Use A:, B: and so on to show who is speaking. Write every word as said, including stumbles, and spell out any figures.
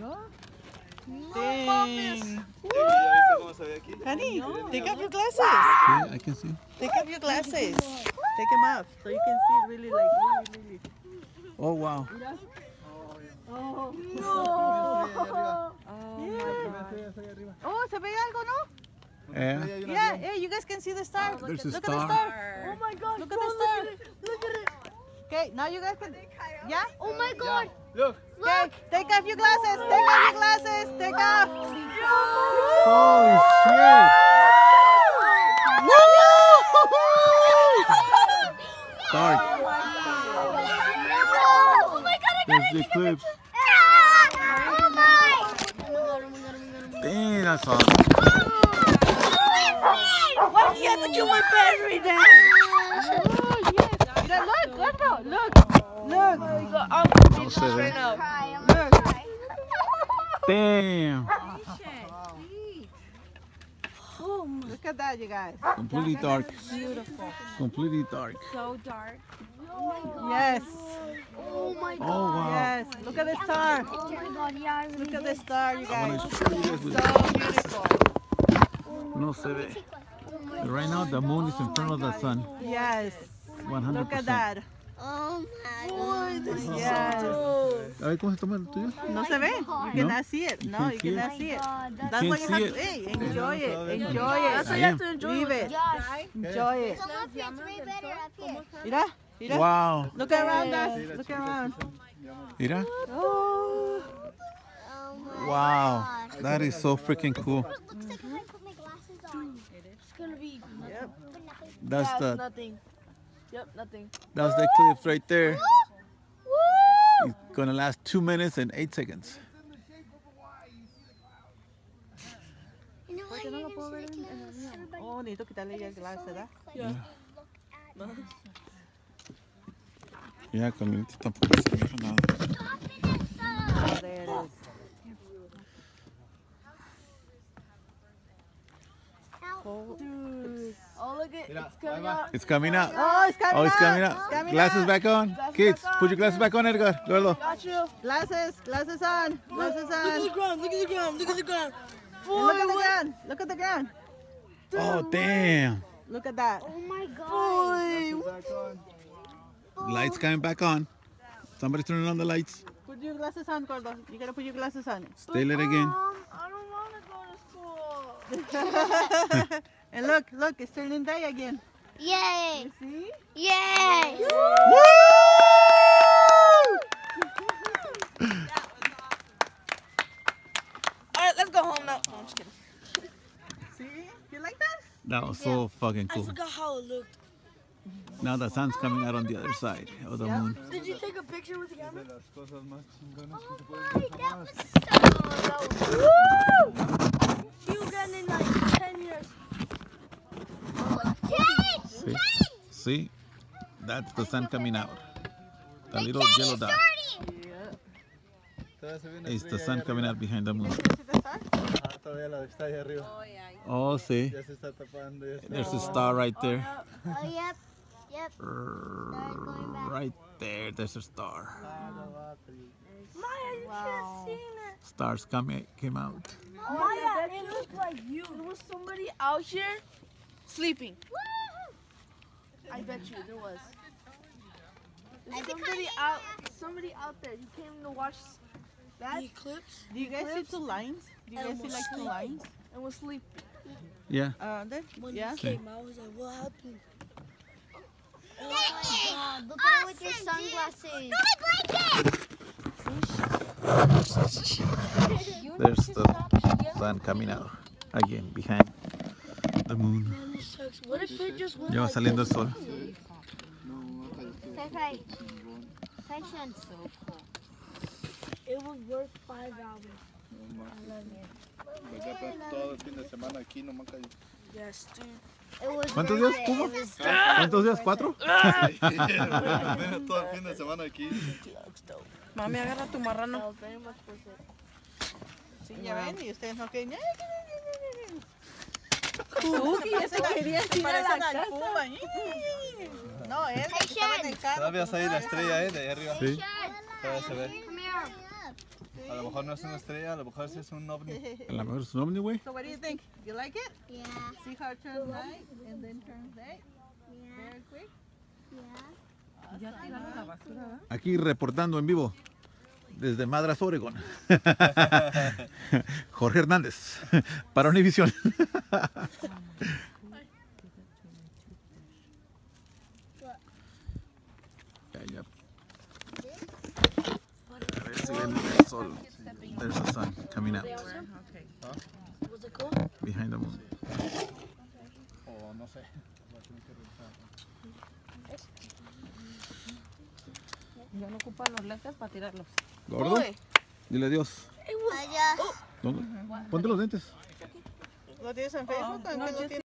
A: Dang. Honey, take off your glasses.
B: Yeah, I can see.
A: Take off your glasses. Take them off so you can see really like really, really.
B: Oh, wow.
A: Oh, no. Oh, se ve algo, ¿no?
B: Yeah.
A: Yeah, yeah, you guys can see the star. Look,
B: There's a
A: look
B: star.
A: at the star. Oh my God. Look at the star. Look at it. Okay, now you guys can. Yeah?
C: Oh my God.
A: Look. Okay, take off your glasses. Take off your glasses. Take off.
B: Holy shit. Dark.
C: Oh my God, I got
B: There's
C: it.
B: the eclipse.
C: Oh my.
B: Dang, that's awesome.
C: Why do you have to do my battery down?
A: Look, look, bro. Look. Look.
B: No se ve.
A: Look.
B: Damn.
A: Look at that, you guys.
B: Completely dark.
A: Beautiful.
B: Completely dark.
D: So dark.
A: Yes.
C: Oh my God.
B: Oh, wow.
A: Yes. Look at the star.
C: Oh my God, yeah, I really
A: Look at
C: did.
A: the star, you
B: I
A: guys.
B: want to show you guys with
A: So beautiful.
B: No se ve. Right now, the moon is in front of the sun.
A: Yes.
B: one hundred
A: Look at
B: percent.
A: that.
C: Oh my God. This is
A: Yes.
B: A ver, ¿cómo se toma el tuyo?
A: No se ve. You
B: No?
A: cannot see it. No,
B: can't
A: you
B: see it.
A: cannot see it.
C: God, that's
A: That's
B: can't
A: why you
B: see
A: have
B: it.
A: to hey, enjoy it. Enjoy
D: That's
A: it.
D: why you have to enjoy
A: Leave it.
C: Josh.
A: Enjoy it.
C: Come up here, it's way better up here.
A: Mira. Mira.
B: Wow.
A: Look around, guys. Look around.
B: Mira.
A: Oh.
C: Oh my
B: Wow.
C: God.
B: That is so freaking cool.
C: Looks like if I put my glasses on.
D: It's gonna be
A: Yep.
B: That's
D: yeah,
B: the
D: nothing. Yep, nothing.
B: that's the eclipse right there.
C: Woo!
B: It's gonna last two minutes and eight seconds.
C: You know what? You're gonna say to everybody.
A: Oh, necesito quitarle ya el glass, ¿verdad?
D: Yeah.
B: Ya, con el tampoco se mira nada.
A: Oh, there it is. Oh,
D: Dude. Oh, look at it's coming out.
B: It's coming out.
A: oh, it's coming
B: Oh, it's
A: out.
B: coming
A: It's
B: out.
A: coming
B: Glasses
A: out.
B: back on.
D: Glasses
B: Kids,
D: back on.
B: put your glasses back on, Edgar. Gordo.
D: Got you.
A: Glasses. Glasses on. Glasses
D: Look at the
A: on.
D: ground. Look at the ground. Look at the ground.
A: And
D: Boy,
A: look at the
D: what?
A: ground. Look at the ground.
B: Oh, damn.
A: Look at that.
C: Oh my God.
D: Boy.
B: Lights coming back on. Somebody's turning on the lights.
A: Put your glasses on, Gordo. You gotta put your glasses on.
B: Stay lit again.
D: Mom, I don't want to go to school.
A: And look, look, it's turning day again.
C: Yay.
A: See?
C: Yay.
D: All right, let's go home now. No, I'm just kidding.
A: See? You like that?
B: That was so fucking
D: I
B: cool.
D: forgot how it looked.
B: Now the sun's coming out on the other side of the moon.
D: Did you take a picture with the camera?
C: Oh my, that was so. Woo!
D: You got in like ten years.
C: Change!
B: See?
C: Change!
B: See? That's the sun coming out. The
C: The
B: little
C: change
B: yellow
C: is
B: dot
C: starting!
B: is the sun coming out behind the moon.
A: You see the star?
E: Todavía la está ahí arriba.
B: Oh, see?
E: Ya se está tapando. Ya está.
B: There's a star right there.
C: Oh, yep. Yep. going back.
B: Right there, there's a star.
D: Maya, you should have seen it.
B: Stars coming came out.
D: Maya, it looked like you. There was somebody out here sleeping. I bet you there was. There's somebody out, somebody out there. He came to watch that the eclipse
A: Do you guys see two lines? Do you guys see like two lines?
D: and was sleeping.
B: Yeah.
A: Uh, there?
D: When
A: Yeah.
D: he came, I was like, what happened?
C: Oh my God, look at it with your sunglasses.
B: There's the sun coming out again behind the moon.
D: Man, this sucks. What if it just went
B: Ya va
D: like
B: saliendo el sol.
C: Attention.
D: it was worth five hours?
E: Ya para todo el fin de semana aquí nomás cayó.
D: Yes, dude.
C: It was
B: ¿Cuántos
C: worth
B: días
C: it.
B: tuvo?
C: It was-
B: ¿Cuántos días? ¿Cuatro?
E: Todo el fin de semana aquí.
D: Mami, agarra tu marrano. That was very much worth it.
A: Sí, ya ven, y ustedes no quieren. Cookie, ese quería se parece al Puma. No, él estaba en el carro.
E: Todavía está ahí la estrella, ¿eh? De ahí arriba.
B: Sí.
E: Todavía se ve.
C: Come here.
E: A lo lo mejor no es una estrella, a lo mejor sí es un ovni.
B: A lo mejor es un ovni, güey.
A: So what do you think? You like it?
C: Yeah.
A: See how it turns light and then turns day?
C: Yeah.
A: Very quick.
C: Yeah.
A: Ya tiraron la basura, ¿verdad?
B: Aquí reportando en vivo desde Madras, Oregon. Jorge Hernández para Univision. Ya, ya. A ver si ven el sol. There's the sun coming out
A: Okay.
C: Was it cool?
B: behind the moon.
E: O no sé. Voy a tener que revisar.
A: Ya no ocupan los lentes para tirarlos.
B: Gordo, dile adiós.
C: I just.
B: ¿Dónde? Ponte los lentes.
A: ¿Lo tienes en Facebook? ¿En qué lo tienes?